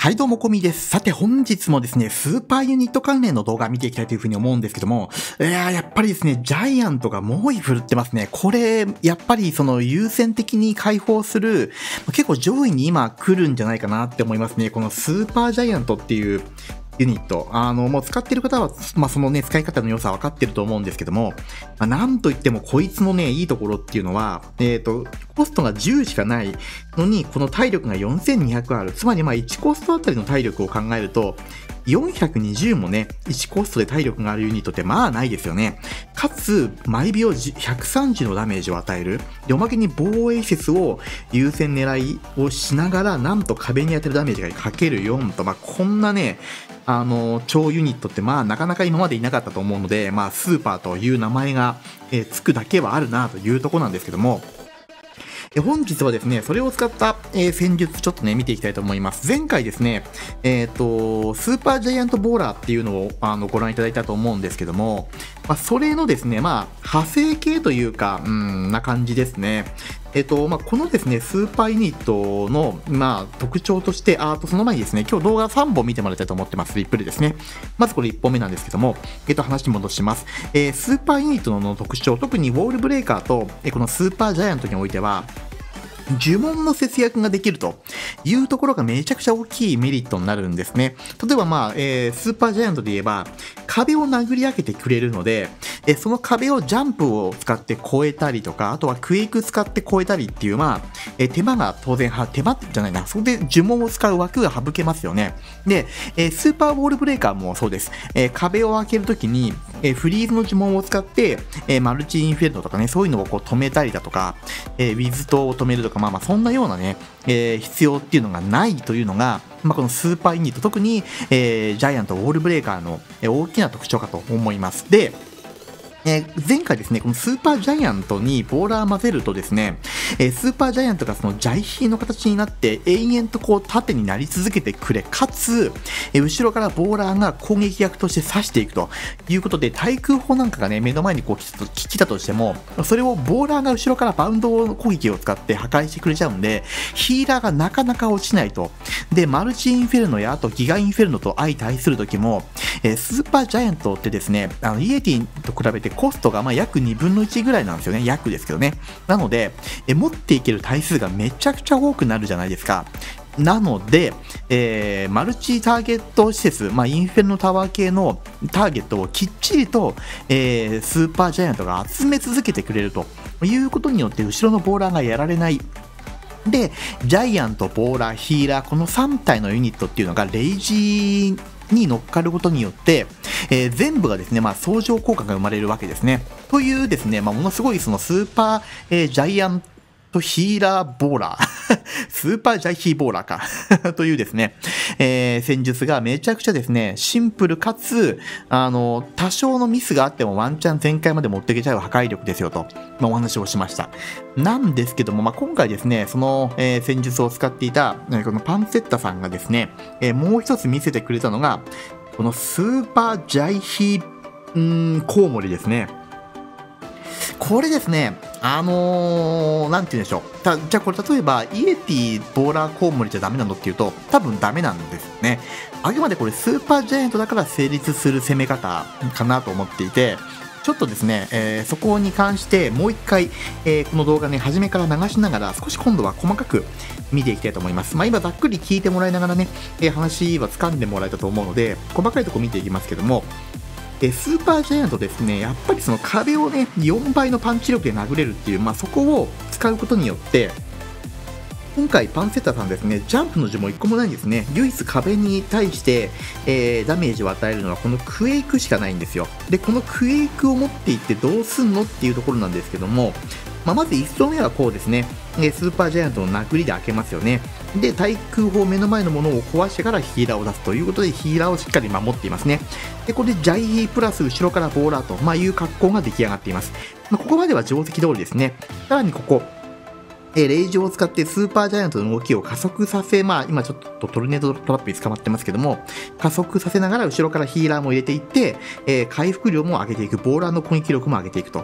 はい、どうも、こみです。さて、本日もですね、スーパーユニット関連の動画見ていきたいというふうに思うんですけども、やっぱりですね、ジャイアントが猛威振るってますね。これ、やっぱりその優先的に解放する、結構上位に今来るんじゃないかなって思いますね。このスーパージャイアントっていうユニット。もう使ってる方は、そのね、使い方の良さ分かってると思うんですけども、なんといってもこいつのね、いいところっていうのは、コストが10しかないのに、この体力が4200ある。つまり1コストあたりの体力を考えると、420もね、1コストで体力があるユニットってないですよね。かつ、毎秒130のダメージを与える。で、おまけに防衛施設を優先狙いをしながら、なんと壁に当てるダメージがかける4と、こんなね、超ユニットってなかなか今までいなかったと思うので、スーパーという名前が、つくだけはあるなというところなんですけども、本日はですね、それを使った、戦術ちょっとね、見ていきたいと思います。前回ですね、スーパージャイアントボーラーっていうのをご覧いただいたと思うんですけども、それのですね、派生系というか、な感じですね。このですね、スーパーユニットの、特徴として、その前にですね、今日動画3本見てもらいたいと思ってます。リップでですね。まずこれ1本目なんですけども、話戻します。スーパーユニットの特徴、特にウォールブレーカーと、このスーパージャイアントにおいては、呪文の節約ができるというところがめちゃくちゃ大きいメリットになるんですね。例えばスーパージャイアントで言えば、壁を殴り上げてくれるので、その壁をジャンプを使って越えたりとか、あとはクエイク使って越えたりっていう、手間が当然、手間じゃないな、そこで呪文を使う枠が省けますよね。で、スーパーウォールブレーカーもそうです。壁を開けるときに、フリーズの呪文を使って、マルチインフェルノとかね、そういうのをこう止めたりだとか、ウィズトを止めるとか、そんなようなね、必要っていうのがないというのが、このスーパーユニット、特に、ジャイアントウォールブレーカーの、大きな特徴かと思います。で、前回ですね、このスーパージャイアントにボーラー混ぜるとですね、スーパージャイアントがそのジャイヒーの形になって延々とこう縦になり続けてくれ、かつ、後ろからボーラーが攻撃役として刺していくということで、対空砲なんかがね、目の前にこう来たとしても、それをボーラーが後ろからバウンド攻撃を使って破壊してくれちゃうんで、ヒーラーがなかなか落ちないと。で、マルチインフェルノやあとギガインフェルノと相対するときも、スーパージャイアントってですね、イエティと比べてコストが約2分の1ぐらいなんですよね。約ですけどね。なので、持っていける台数がめちゃくちゃ多くなるじゃないですか。なので、マルチターゲット施設、インフェルノタワー系のターゲットをきっちりと、スーパージャイアントが集め続けてくれるということによって、後ろのボーラーがやられない。で、ジャイアント、ボーラー、ヒーラー、この3体のユニットっていうのがレイジーに乗っかることによって、全部がですね、相乗効果が生まれるわけですね。というですね、ものすごいそのスーパー、ジャイアントヒーラーボーラースーパージャイヒーボーラーかというですね、戦術がめちゃくちゃですね、シンプルかつ、多少のミスがあってもワンチャン全開まで持っていけちゃう破壊力ですよと、お話をしました。なんですけども、今回ですね、その、戦術を使っていた、このパンセッタさんがですね、もう一つ見せてくれたのが、このスーパージャイヒー、コウモリですね。これですね、なんて言うんでしょう。じゃあこれ例えば、イエティ、ボーラー、コウモリじゃダメなのっていうと、多分ダメなんですよね。あくまでこれスーパージャイアントだから成立する攻め方かなと思っていて、ちょっとですね、そこに関してもう一回、この動画ね、初めから流しながら、少し今度は細かく見ていきたいと思います。今ざっくり聞いてもらいながらね、話は掴んでもらえたと思うので、細かいところ見ていきますけども、スーパージャイアントですね、やっぱりその壁をね、4倍のパンチ力で殴れるっていう、そこを使うことによって、今回パンセッターさんですね、ジャンプの呪文1個もないんですね。唯一壁に対して、ダメージを与えるのはこのクエイクしかないんですよ。で、このクエイクを持っていってどうすんのっていうところなんですけども、まず1層目はこうですね、スーパージャイアントの殴りで開けますよね。で、対空砲目の前のものを壊してからヒーラーを出すということで、ヒーラーをしっかり守っていますね。で、これでジャイヒープラス後ろからボーラーと、いう格好が出来上がっています。ここまでは定石通りですね。さらにここ、レイジを使ってスーパージャイアントの動きを加速させ、今ちょっとトルネードトラップに捕まってますけども、加速させながら後ろからヒーラーも入れていって、回復量も上げていく、ボーラーの攻撃力も上げていくと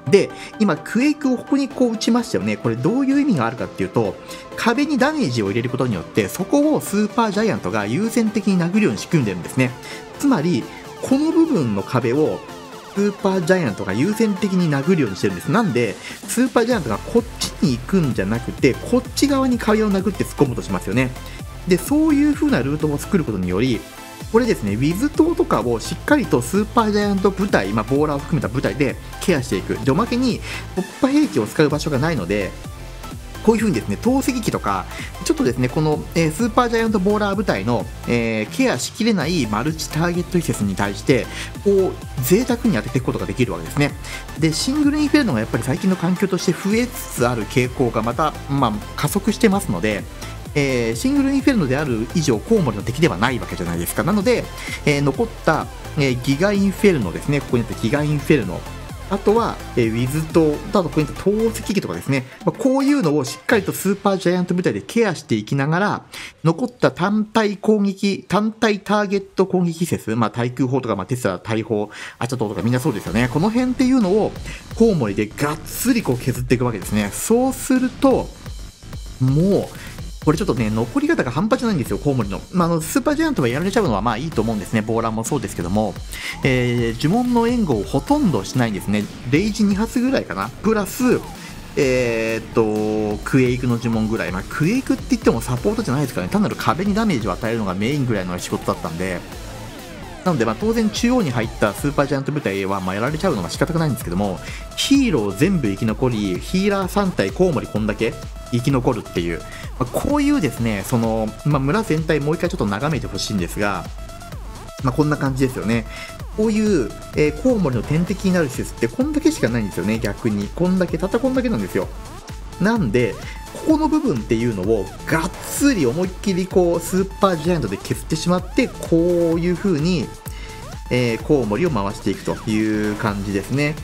で、今、クエイクをここにこう打ちましたよね。これどういう意味があるかっていうと、壁にダメージを入れることによって、そこをスーパージャイアントが優先的に殴るように仕組んでるんですね。つまり、この部分の壁をスーパージャイアントが優先的に殴るようにしてるんです。なんで、スーパージャイアントがこっちに行くんじゃなくて、こっち側に壁を殴って突っ込もうとしますよね。で、そういう風なルートを作ることにより、これですね、ウィズ島とかをしっかりとスーパージャイアント部隊、ボーラーを含めた部隊でケアしていく。で、おまけに突破兵器を使う場所がないので、こういう風にですね、投石機とか、ちょっとですね、この、スーパージャイアントボーラー部隊の、ケアしきれないマルチターゲット施設に対して、こう、贅沢に当てていくことができるわけですね。で、シングルインフェルノがやっぱり最近の環境として増えつつある傾向がまた、加速してますので、シングルインフェルノである以上、コウモリの敵ではないわけじゃないですか。なので、残った、ギガインフェルノですね、ここにあったギガインフェルノ。あとは、ウィズと、あとここにあった投石機とかですね、こういうのをしっかりとスーパージャイアント部隊でケアしていきながら、残った単体ターゲット攻撃施設、対空砲とか、テスラ、大砲、アチャトとかみんなそうですよね。この辺っていうのを、コウモリでがっつりこう削っていくわけですね。そうすると、もう、これちょっとね、残り方が半端じゃないんですよ、コウモリの。スーパージャイアントがやられちゃうのはいいと思うんですね、ボーラーもそうですけども、呪文の援護をほとんどしないんですね。レイジ2発ぐらいかな。プラス、クエイクの呪文ぐらい。クエイクって言ってもサポートじゃないですからね、単なる壁にダメージを与えるのがメインぐらいの仕事だったんで、なので当然中央に入ったスーパージャイアント部隊はやられちゃうのは仕方がないんですけども、ヒーロー全部生き残り、ヒーラー3体、コウモリこんだけ生き残るっていう、こういうですね、その、村全体もう一回ちょっと眺めてほしいんですが、こんな感じですよね。こういう、コウモリの天敵になる施設ってこんだけしかないんですよね、逆に。こんだけ、たったこんだけなんですよ。なんで、ここの部分っていうのをがっつり思いっきりこうスーパージャイアントで削ってしまって、こういう風に、コウモリを回していくという感じですね。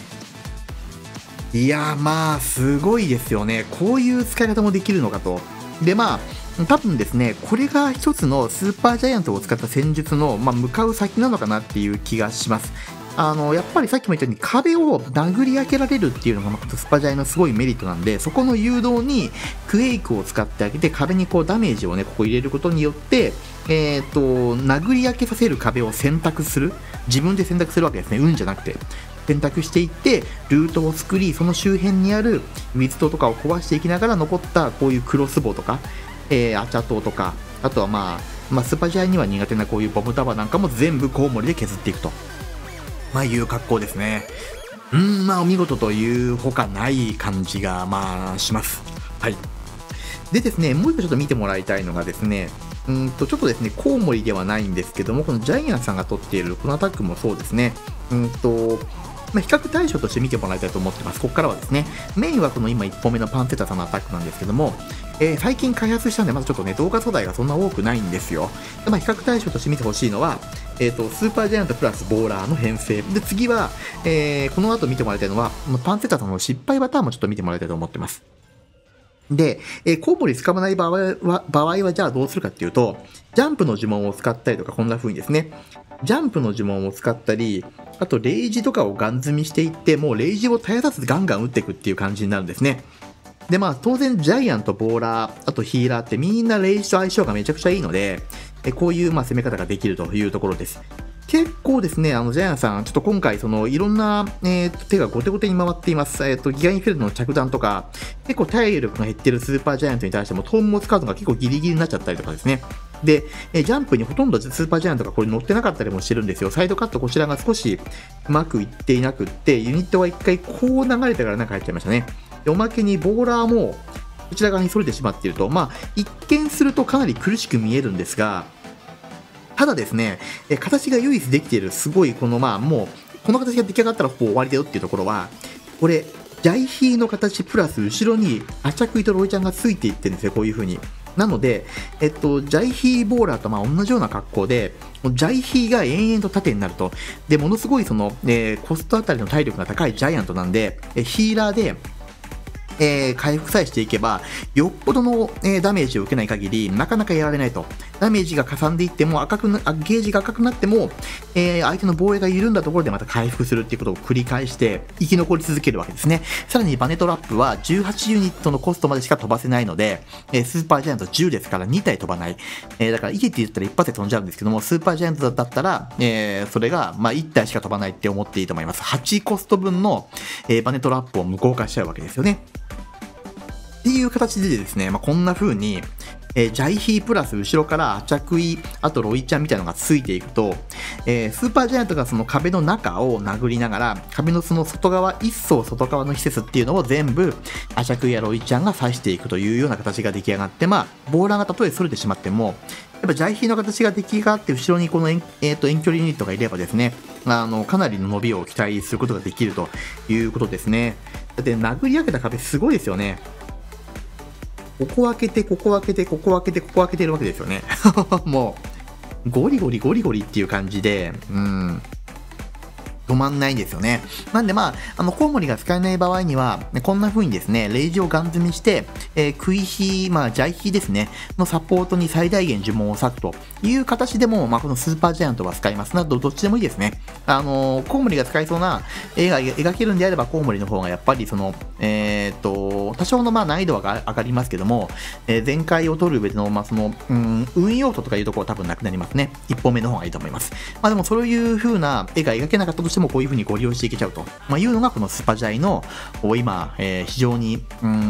いやすごいですよね。こういう使い方もできるのかと。で多分ですね、これが一つのスーパージャイアントを使った戦術の、向かう先なのかなっていう気がします。やっぱりさっきも言ったように壁を殴り開けられるっていうのがスパジャイのすごいメリットなんで、そこの誘導にクエイクを使ってあげて壁にこうダメージをねここ入れることによって、殴り開けさせる壁を選択する、自分で選択するわけですね。運じゃなくて選択していってルートを作り、その周辺にある水塔とかを壊していきながら残ったこういうクロスボウとか、アチャ塔とか、あとはスパジャイには苦手なこういうボムタワーなんかも全部コウモリで削っていくと。いう格好ですね。お見事というほかない感じが、します。はい。でですね、もう一個ちょっと見てもらいたいのがですね、ちょっとですね、コウモリではないんですけども、このジャイアンさんが取っているこのアタックもそうですね、比較対象として見てもらいたいと思ってます。ここからはですね、メインはこの今1本目のパンセタさんのアタックなんですけども、最近開発したんで、まずちょっとね、動画素材がそんな多くないんですよ。で比較対象として見てほしいのは、スーパージャイアントプラスボーラーの編成。で、次は、この後見てもらいたいのは、パンセタさんの失敗パターンもちょっと見てもらいたいと思ってます。で、コウモリ使わない場合はじゃあどうするかっていうと、ジャンプの呪文を使ったりとか、こんな風にですね、ジャンプの呪文を使ったり、あとレイジとかをガン積みしていって、もうレイジを絶やさずガンガン打っていくっていう感じになるんですね。で当然ジャイアント、ボーラー、あとヒーラーってみんなレイジと相性がめちゃくちゃいいので、こういう攻め方ができるというところです。結構ですね、ジャイアンさん、ちょっと今回、いろんな、手が後手後手に回っています。ギガインフェルトの着弾とか、結構体力が減ってるスーパージャイアントに対しても、トーンも使うのが結構ギリギリになっちゃったりとかですね。で、ジャンプにほとんどスーパージャイアントがこれ乗ってなかったりもしてるんですよ。サイドカットこちらが少しうまくいっていなくって、ユニットは一回こう流れてから中入っちゃいましたね。でおまけにボーラーもこちら側に逸れてしまっていると、一見するとかなり苦しく見えるんですが、ただですね、形が唯一できている、すごい、もう、この形が出来上がったらほぼ終わりだよっていうところは、これ、ジャイヒーの形プラス後ろにアチャクイとロイちゃんがついていってるんですよ、こういう風に。なので、ジャイヒーボーラーと同じような格好で、ジャイヒーが延々と縦になると。で、ものすごいコストあたりの体力が高いジャイアントなんで、ヒーラーで、 回復さえしていけば、よっぽどの、ダメージを受けない限り、なかなかやられないと。ダメージがかさんでいっても、ゲージが赤くなっても、相手の防衛が緩んだところでまた回復するっていうことを繰り返して、生き残り続けるわけですね。さらにバネトラップは18ユニットのコストまでしか飛ばせないので、スーパージャイアント10ですから2体飛ばない。だから、イエティ言ったら一発で飛んじゃうんですけども、スーパージャイアントだったら、それが、1体しか飛ばないって思っていいと思います。8コスト分の、バネトラップを無効化しちゃうわけですよね。っていう形でですね、こんな風に、ジャイヒープラス後ろからアチャクイ、あとロイちゃんみたいなのがついていくと、スーパージャイアントがその壁の中を殴りながら、壁のその外側、一層外側の施設っていうのを全部、アチャクイやロイちゃんが刺していくというような形が出来上がって、ボーラーがたとえ逸れてしまっても、やっぱジャイヒーの形が出来上がって、後ろにこの遠距離ユニットがいればですね、かなりの伸びを期待することができるということですね。だって殴り上げた壁すごいですよね。ここ開けて、ここ開けて、ここ開けて、ここ開けてるわけですよね。もう、ゴリゴリゴリゴリっていう感じで、止まんないんですよね。なんでコウモリが使えない場合には、こんな風にですね、レイジをガン積みして、クイヒ、ジャイヒですね、のサポートに最大限呪文を割くという形でも、このスーパージャイアントは使います。など、どっちでもいいですね。コウモリが使えそうな絵が描けるんであれば、コウモリの方がやっぱり多少の難易度は上がりますけども、全開を取る上での、運要素とかいうところは多分なくなりますね。一本目の方がいいと思います。でもそういう風な絵が描けなかったとしても、こういう風にご利用していけちゃうと、いうのがこのスパジャイの今、非常に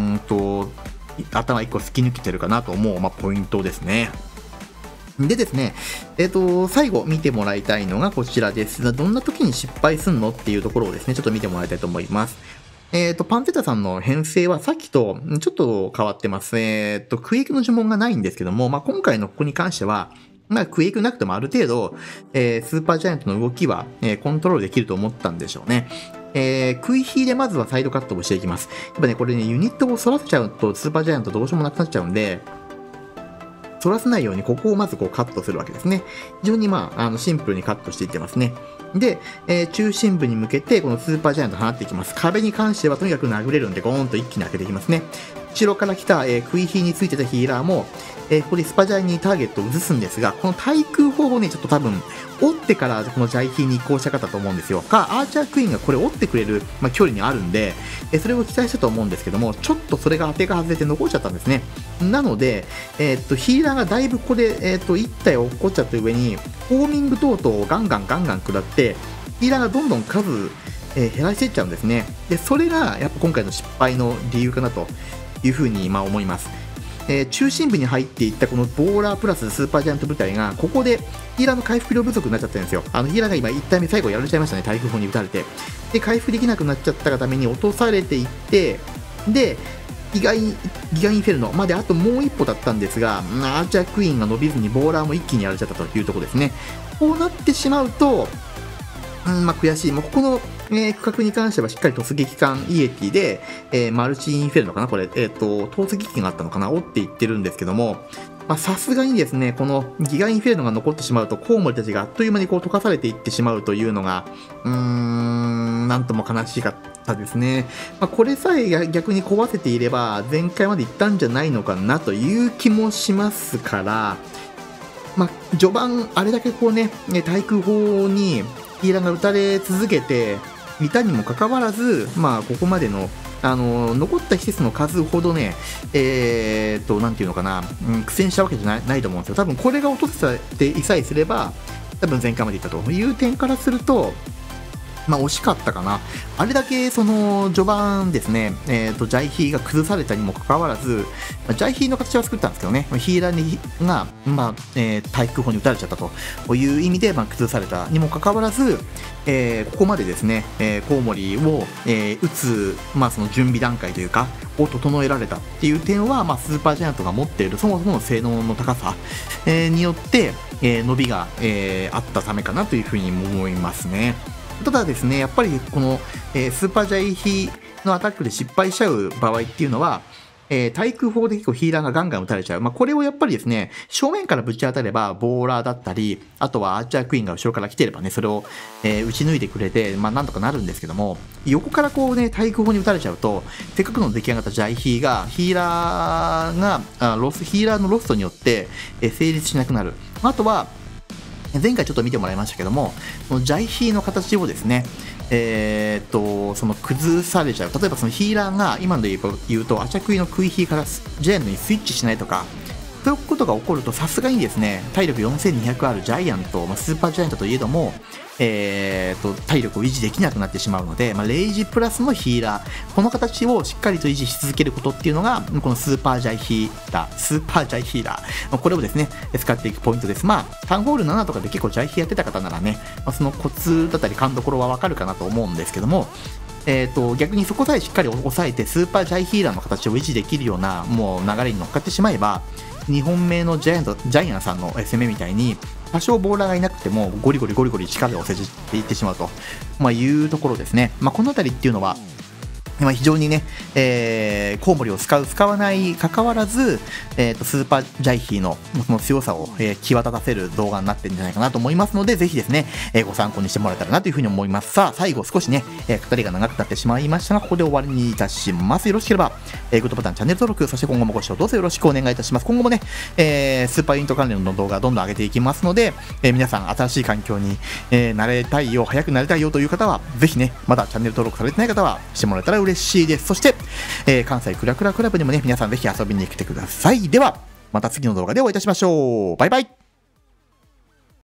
頭一個突き抜けてるかなと思う、ポイントですね。でですね、最後見てもらいたいのがこちらです。どんな時に失敗すんのっていうところをですね、ちょっと見てもらいたいと思います。パンテタさんの編成はさっきとちょっと変わってます。クエイクの呪文がないんですけども、今回のここに関しては、クエイクなくてもある程度、スーパージャイアントの動きは、コントロールできると思ったんでしょうね。クイヒーでまずはサイドカットをしていきます。やっぱね、これね、ユニットを反らせちゃうと、スーパージャイアントどうしようもなくなっちゃうんで、反らせないようにここをまずカットするわけですね。非常にシンプルにカットしていってますね。で、中心部に向けてこのスーパージャイアント放っていきます。壁に関してはとにかく殴れるんでゴーンと一気に開けていきますね。後ろから来た、クイヒーについてたヒーラーも、ここでスパジャイにターゲットを移すんですが、この対空砲をね、ちょっと多分、折ってからこのジャイヒーに移行したかったと思うんですよ。アーチャークイーンがこれ折ってくれる、距離にあるんで、それを期待したと思うんですけども、ちょっとそれが当てが外れて残っちゃったんですね。なので、ヒーラーがだいぶここで、1体落っこっちゃった上に、ホーミング等々をガンガン食らって、ヒーラーがどんどん数、減らしていっちゃうんですね。で、それがやっぱ今回の失敗の理由かなというふうに思います。中心部に入っていったこのボーラープラススーパージャイアント部隊がここでヒーラーの回復量不足になっちゃってるんですよ。ヒーラーが今1体目最後やられちゃいましたね。対空砲に撃たれて、で回復できなくなっちゃったがために落とされていって、でギガインフェルノまであともう一歩だったんですが、アーチャークイーンが伸びずにボーラーも一気にやられちゃったというところですね。こうなってしまうと悔しい。ここの、区画に関してはしっかり突撃艦イエティで、マルチインフェルノかなこれ、突撃機があったのかな折っていってるんですけども、さすがにですね、このギガインフェルノが残ってしまうと、コウモリたちがあっという間に溶かされていってしまうというのが、なんとも悲しかったですね。これさえ逆に壊せていれば、前回まで行ったんじゃないのかなという気もしますから、序盤、あれだけ対空砲に、ヒーラーが打たれ続けていたにもかかわらず、ここまでの、残った施設の数ほどね、なんていうのかな、苦戦したわけじゃないと思うんですよ。多分これが落とせていさえすれば、多分前回までいったという点からすると、惜しかったかな。あれだけ序盤ですね、ジャイヒーが崩されたにもかかわらず、ジャイヒーの形は作ったんですけどね、ヒーラーが、対空砲に撃たれちゃったという意味で、崩されたにもかかわらず、ここまでですね、コウモリを、撃つ、その準備段階というか、を整えられたっていう点は、スーパージャイアントが持っているそもそもの性能の高さ、によって、伸びが、あったためかなというふうに思いますね。ただですね、やっぱりこの、スーパージャイヒのアタックで失敗しちゃう場合っていうのは、 対空砲で結構ヒーラーがガンガン撃たれちゃう。これをやっぱりですね、正面からぶち当たれば、ボーラーだったり、あとはアーチャークイーンが後ろから来てればね、それを、撃ち抜いてくれて、なんとかなるんですけども、横からこうね、対空砲に撃たれちゃうと、せっかくの出来上がったジャイヒーが、ヒーラーのロストによって、成立しなくなる。あとは、前回ちょっと見てもらいましたけども、このジャイヒーの形をですね、その崩されちゃう。例えばそのヒーラーが今ので言うと、アチャクイのクイヒーからジャイアントにスイッチしないとか、そういうことが起こるとさすがにですね、体力4200あるジャイアント、スーパージャイアントといえども、体力を維持できなくなってしまうので、レイジプラスのヒーラー、この形をしっかりと維持し続けることっていうのが、このスーパージャイヒーラー、これをですね、使っていくポイントです。タウンホール7とかで結構ジャイヒーやってた方ならね、そのコツだったり勘どころはわかるかなと思うんですけども、逆にそこさえしっかり抑えてスーパージャイヒーラーの形を維持できるようなもう流れに乗っかってしまえば、2本目のジャイアンさんの攻めみたいに多少ボーラーがいなくてもゴリゴリ力を寄せていってしまうと、いうところですね。この辺りっていうのは非常にね、コウモリを使う使わない関わらず、スーパージャイヒーのその強さを、際立たせる動画になってるんじゃないかなと思いますので、ぜひですね、ご参考にしてもらえたらなというふうに思います。さあ、最後少しね、語りが長くなってしまいましたが、ここで終わりにいたします。よろしければ、グッドボタン、チャンネル登録、そして今後もご視聴どうぞよろしくお願いいたします。今後もね、スーパーユニット関連の動画どんどん上げていきますので、皆さん新しい環境に、慣れたいよ、早くなりたいよという方は、ぜひね、まだチャンネル登録されてない方はしてもらえたら嬉しいです。そして、関西クラクラクラブにもね、皆さんぜひ遊びに来てください。では、また次の動画でお会いいたしましょう。バイバイ。